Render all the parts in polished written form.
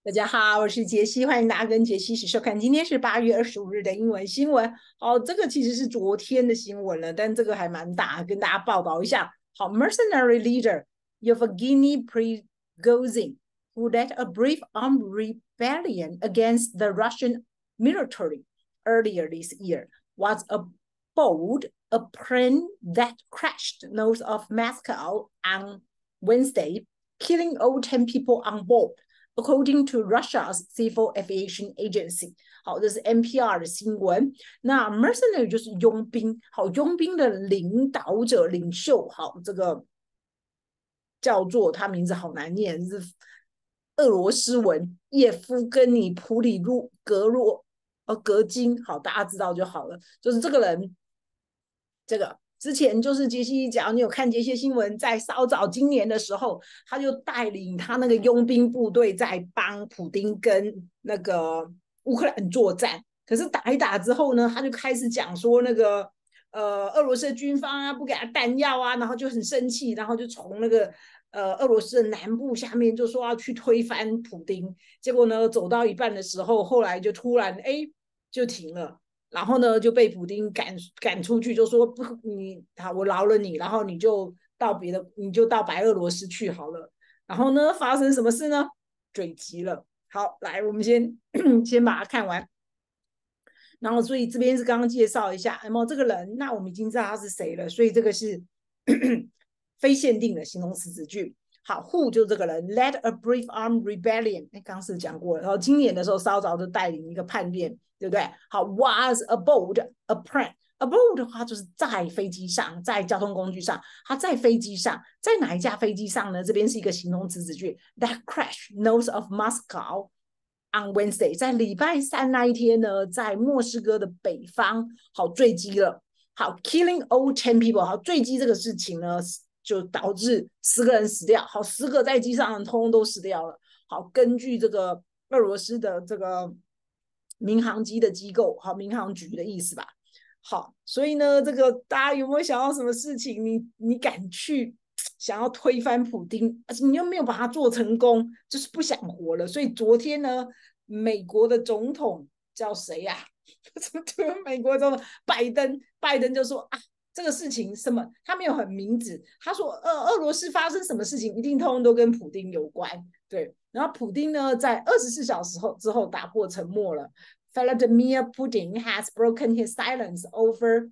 大家好，我是杰西，欢迎大家跟杰西一起收看。今天是8月25日的英文新闻。好，这个其实是昨天的新闻了，但这个还蛮大，跟大家报道一下。好，mercenary leader Yevgeny Prigozhin, who led a brief armed rebellion against the Russian military earlier this year, was aboard a plane that crashed north of Moscow on Wednesday, killing all 10 people on board.According to Russia's Civil Aviation Agency， 好，这是 NPR 的新闻。那 mercenary 就是佣兵，好，佣兵的领导者、领袖，好，这个叫做他名字好难念，是俄罗斯文叶夫根尼普里路格金，好，大家知道就好了。就是这个人，这个之前就是杰西讲，你有看这些新闻，在稍早今年的时候，他就带领他那个佣兵部队在帮普丁跟那个乌克兰作战。可是打一打之后呢，他就开始讲说那个俄罗斯的军方啊不给他弹药啊，然后就很生气，然后就从那个俄罗斯的南部下面就说要去推翻普丁。结果呢，走到一半的时候，后来就突然就停了。然后呢就被普丁赶出去，就说不你好，我饶了你，然后你就到白俄罗斯去好了。然后呢发生什么事呢？坠机了。好，来我们先先把它看完。然后所以这边是刚刚介绍一下，那么这个人，那我们已经知道他是谁了，所以这个是非限定的形容词子句。好 ，who 就这个人 led a brief armed rebellion， 刚是讲过了。然后今年的时候稍早就带领一个叛变，对不对？好 ，was aboard a plane。aboard 的话就是在飞机上，在交通工具上。他在飞机上，在哪一架飞机上呢？这边是一个形容词子句 that crashed north of Moscow on Wednesday， 在礼拜三那一天呢，在莫斯科的北方，好坠机了。好 ，killing all 10 people， 好坠机这个事情呢，就导致10个人死掉。好，10个在机上的通通都死掉了。好，根据这个俄罗斯的这个民航机的机构，好，民航局的意思吧。好，所以呢，这个大家有没有想到什么事情？你敢去想要推翻普丁，而且你又没有把它做成功，就是不想活了。所以昨天呢，美国的总统叫谁呀、啊？美国总统拜登就说啊，这个事情什么，他没有很明指，他说俄罗斯发生什么事情，一定通通都跟普丁有关。对，然后普丁呢，在24小时之后打破沉默了。Vladimir Putin has broken his silence over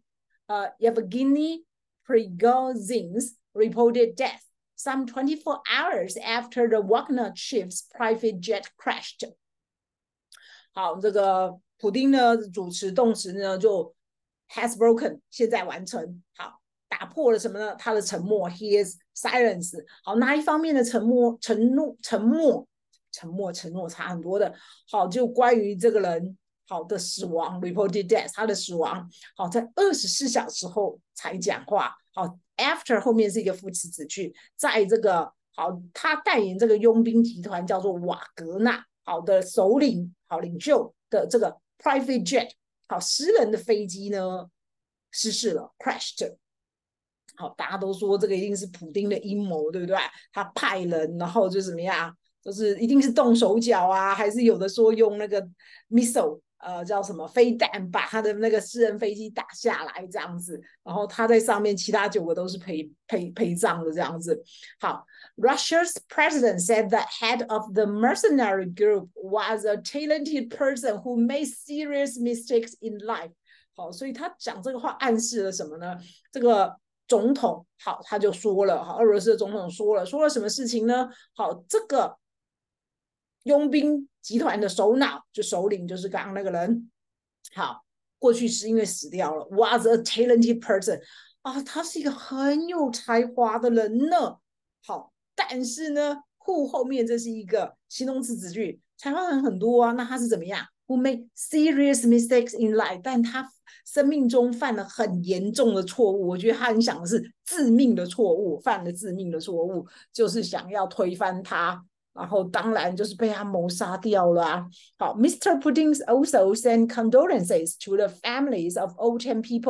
Yevgeny Prigozhin's reported death some 24 hours after the Wagner chief's private jet crashed. 好，这个普丁呢主持动词呢就 has broken， 现在完成。好，打破了什么呢？他的沉默 ，his silence。好，哪一方面的沉默？沉默差很多的。好，就关于这个人好的死亡 ，reported death， 他的死亡。好，在24小时后才讲话。好 ，after 后面是一个副词子句，在这个好，他带领这个佣兵集团叫做瓦格纳。好的首领，好领袖的这个 private jet， 好私人的飞机呢失事了 ，crashed。好，大家都说这个一定是普丁的阴谋，对不对？他派人，然后就怎么样，就是一定是动手脚啊，还是有的说用那个 missile，叫什么飞弹，把他的那个私人飞机打下来这样子，然后他在上面，其他9个都是陪葬的这样子。好。Russia's president said the head of the mercenary group was a talented person who made serious mistakes in life. 好，所以他讲这个话暗示了什么呢？这个总统好，他就说了，好，俄罗斯的总统说了什么事情呢？好，这个佣兵集团的首脑，就首领，就是刚刚那个人，好，过去是因为死掉了。Was a talented person 啊，他是一个很有才华的人呢。好。但是呢，who 后面这是一个形容词子句，才华人很多啊，那他是怎么样 ？Who make serious mistakes in life？ 但他生命中犯了很严重的错误，我觉得他很想的是致命的错误，犯了致命的错误，就是想要推翻他，然后当然就是被他谋杀掉了啊。好 ，Mr. Putin also sent condolences to the families of all 10 people.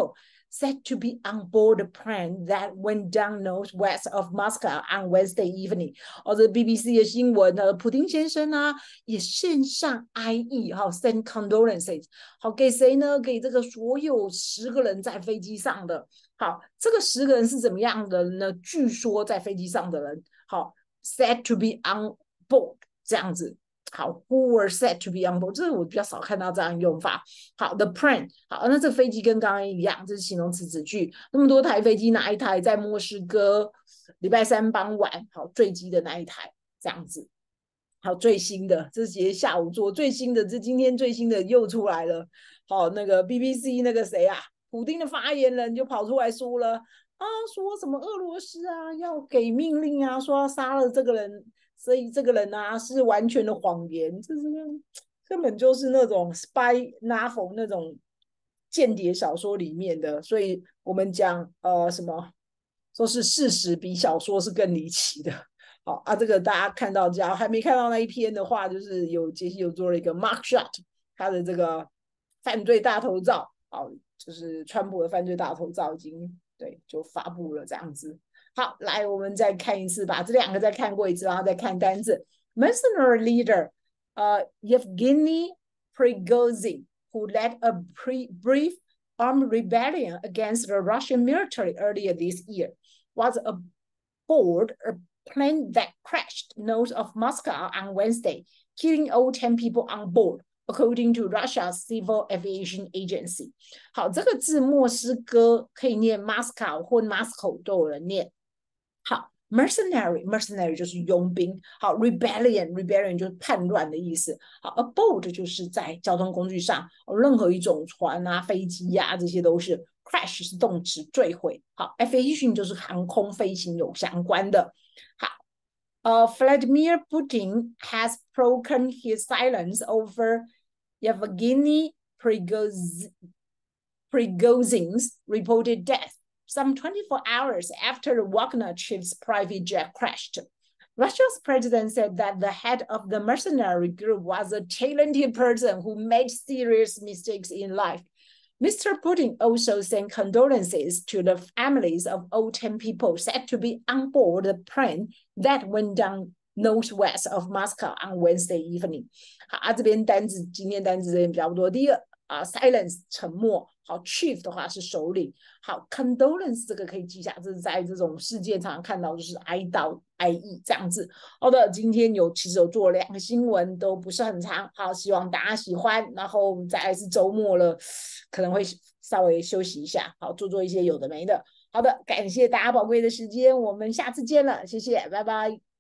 said to be on board the plane that went down northwest of Moscow on Wednesday evening。这 BBC 的新闻呢，普丁先生呢也献上哀意，send condolences。好，给谁呢？给这个所有10个人在飞机上的。好，这个10个人是怎么样的呢？据说在飞机上的人，好 ，said to be on board 这样子。好 ，who were said to be on board， 这是我比较少看到这样用法。好 ，the plane， 好，那这个飞机跟刚刚一样，这是形容词子句。那么多台飞机，哪一台在莫斯科礼拜3傍晚好坠机的那一台？这样子。好，最新的，这是今天下午做最新的，这今天最新的又出来了。好，那个 BBC 那个谁啊，普丁的发言人就跑出来说了啊，说什么俄罗斯啊要给命令啊，说要杀了这个人。所以这个人啊是完全的谎言，这是根本就是那种 spy novel 那种间谍小说里面的。所以我们讲什么说是事实比小说是更离奇的。好啊，这个大家看到，只要还没看到那一篇的话，就是杰西有做了一个 Mark Shot， 他的这个犯罪大头照，好，就是川普的犯罪大头照已经对就发布了这样子。好，来，我们再看一次，把这2个再看过一次，然后再看单字。Mercenary leader, Yevgeny Prigozhin, who led a brief armed rebellion against the Russian military earlier this year, was aboard a plane that crashed north of Moscow on Wednesday, killing all 10 people on board.According to Russia's Civil Aviation Agency， 好，这个字莫斯科可以念 Moscow 或 Moscow 都有人念。好 ，mercenary 就是佣兵。好 ，rebellion 就是叛乱的意思。好 ，aboard 就是在交通工具上，任何一种船啊、飞机啊，这些都是。crash 是动词，坠毁。好 ，aviation 就是航空飞行有相关的。好。Vladimir Putin has broken his silence over Yevgeny Prigozhin's reported death, some 24 hours after the Wagner chief's private jet crashed. Russia's president said that the head of the mercenary group was a talented person who made serious mistakes in life. Mr. Putin also sent condolences to the families of all 10 people said to be on board the plane that went down northwest of Moscow on Wednesday evening。好，这边单字今天单字这边比较多。第一个silence 沉默。好 ，chief 的话是首领。好 ，condolence 这个可以记下，这是在这种事件常常看到，就是哀悼、哀意这样子。好的，今天其实有做2个新闻，都不是很长。好，希望大家喜欢。然后再来是周末了，可能会稍微休息一下，好，做一些有的没的。好的，感谢大家宝贵的时间，我们下次见了，谢谢，拜拜。